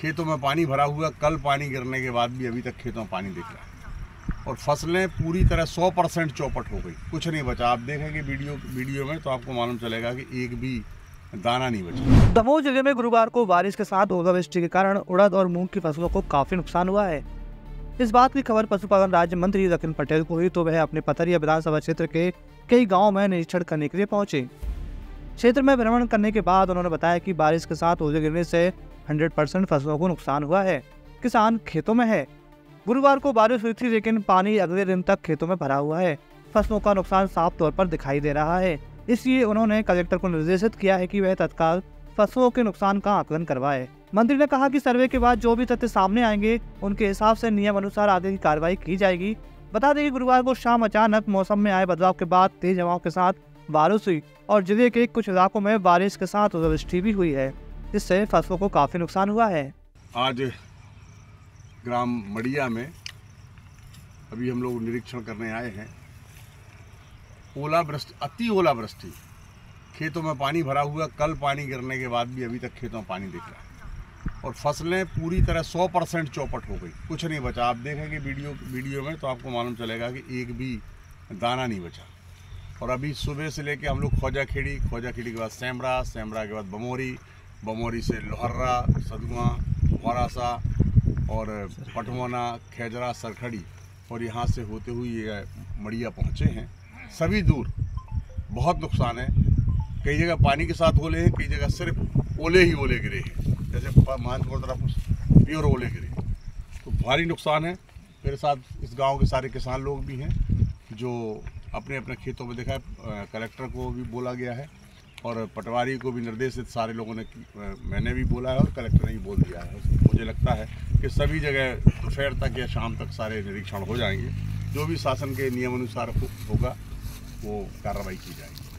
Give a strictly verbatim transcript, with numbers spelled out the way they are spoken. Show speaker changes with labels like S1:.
S1: खेतों में पानी भरा हुआ, कल पानी गिरने के बाद भी अभी तक खेतों में पानी दिख रहा है और फसलें पूरी तरह सौ परसेंट चौपट हो गई, कुछ नहीं बचा। आप देखेंगे वीडियो वीडियो में तो आपको मालूम चलेगा कि एक भी दाना नहीं बचा।
S2: दमोह जिले में गुरुवार को बारिश के साथ ओलावृष्टि के कारण उड़द और मूंग की फसलों को काफी नुकसान हुआ है। इस बात की खबर पशुपालन राज्य मंत्री रतन पटेल को हुई तो वह अपने पथरिया विधानसभा क्षेत्र के कई गाँव में निरीक्षण करने के लिए पहुंचे। क्षेत्र में भ्रमण करने के बाद उन्होंने बताया कि बारिश के साथ ओले गिरने से सौ परसेंट फसलों को नुकसान हुआ है। किसान खेतों में है। गुरुवार को बारिश हुई थी लेकिन पानी अगले दिन तक खेतों में भरा हुआ है। फसलों का नुकसान साफ तौर पर दिखाई दे रहा है। इसलिए उन्होंने कलेक्टर को निर्देशित किया है कि वह तत्काल फसलों के नुकसान का आकलन करवाए। मंत्री ने कहा कि सर्वे के बाद जो भी तथ्य सामने आएंगे उनके हिसाब से नियम अनुसार आगे की कार्रवाई की जाएगी। बता दें कि गुरुवार को शाम अचानक मौसम में आए बदलाव के बाद तेज हवाओं के साथ बारिश हुई और जिले के कुछ इलाकों में बारिश के साथ ओलावृष्टि भी हुई है, जिससे फसलों को काफी नुकसान हुआ है।
S1: आज ग्राम मड़िया में अभी हम लोग निरीक्षण करने आए हैं। ओलावृष्टि, अति ओलावृष्टि, खेतों में पानी भरा हुआ, कल पानी गिरने के बाद भी अभी तक खेतों में पानी दिख रहा है और फसलें पूरी तरह सौ परसेंट चौपट हो गई, कुछ नहीं बचा। आप देखेंगे वीडियो वीडियो में तो आपको मालूम चलेगा कि एक भी दाना नहीं बचा। और अभी सुबह से लेके हम लोग ख्वाजा खेड़ी, ख्वाजा खेड़ी के बाद सेमरा, सेमरा के बाद बमोरी, बमोरी से लोहर्रा, सदुआ, वारासा और पटमोना, खेजरा, सरखड़ी और यहाँ से होते हुए मड़िया पहुँचे हैं। सभी दूर बहुत नुकसान है। कई जगह पानी के साथ ओले हैं, कई जगह सिर्फ ओले ही ओले गिरे हैं, जैसे मानपुर तरफ प्योर ओले गिरे, तो भारी नुकसान है। मेरे साथ इस गांव के सारे किसान लोग भी हैं जो अपने अपने खेतों में देखा है। कलेक्टर को भी बोला गया है और पटवारी को भी निर्देशित सारे लोगों ने, मैंने भी बोला है और कलेक्टर ने भी बोल दिया है। मुझे लगता है कि सभी जगह दोपहर तक या शाम तक सारे निरीक्षण हो जाएंगे। जो भी शासन के नियम अनुसार होगा वो कार्रवाई की जाएगी।